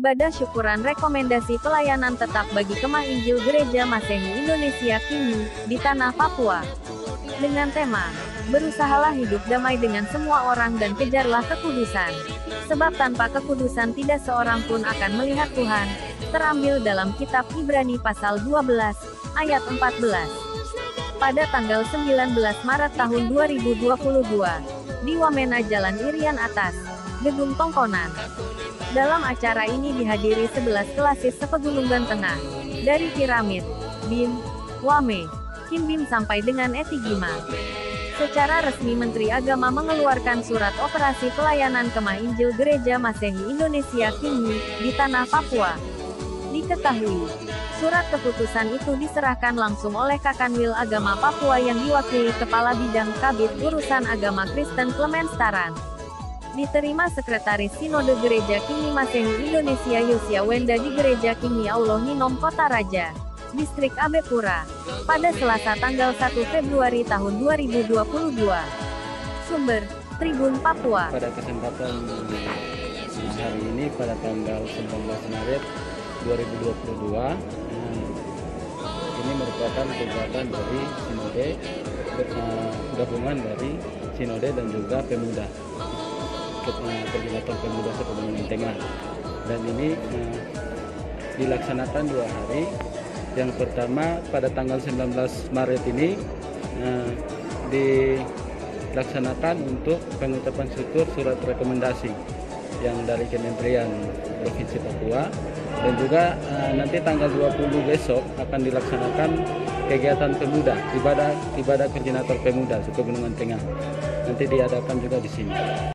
ibadah syukuran rekomendasi pelayanan tetap bagi Kemah Injil Gereja Masehi Indonesia Kini, di Tanah Papua. Dengan tema, berusahalah hidup damai dengan semua orang dan kejarlah kekudusan. Sebab tanpa kekudusan tidak seorang pun akan melihat Tuhan, terambil dalam kitab Ibrani pasal 12, ayat 14. Pada tanggal 19 Maret tahun 2022, di Wamena Jalan Irian Atas, Gedung Tongkonan. Dalam acara ini dihadiri 11 kelasis sepegunungan tengah, dari Piramid, BIM, Wame, Kimbim sampai dengan Etigima. Secara resmi Menteri Agama mengeluarkan surat operasi pelayanan Kemah Injil Gereja Masehi Indonesia Kini, di Tanah Papua. Diketahui, surat keputusan itu diserahkan langsung oleh Kakanwil Agama Papua yang diwakili Kepala Bidang Kabid Urusan Agama Kristen Clemens Taran. Diterima Sekretaris Sinode Gereja Kini Masehi Indonesia Yosia Wenda di Gereja Kini Allah Ninom Kota Raja, Distrik Abepura, pada Selasa tanggal 1 Februari tahun 2022. Sumber, Tribun Papua. Pada kesempatan hari ini pada tanggal 19 Maret 2022, ini merupakan kegiatan dari Sinode, gabungan dari Sinode dan juga Pemuda, Koordinator Pemuda Sepegunungan Tengah. Dan ini dilaksanakan 2 hari. Yang pertama pada tanggal 19 Maret ini dilaksanakan untuk pengucapan syukur surat rekomendasi yang dari Kementerian Provinsi Papua, dan juga nanti tanggal 20 besok akan dilaksanakan kegiatan pemuda, ibadah koordinator pemuda Suku Gunungan Tengah. Nanti diadakan juga di sini.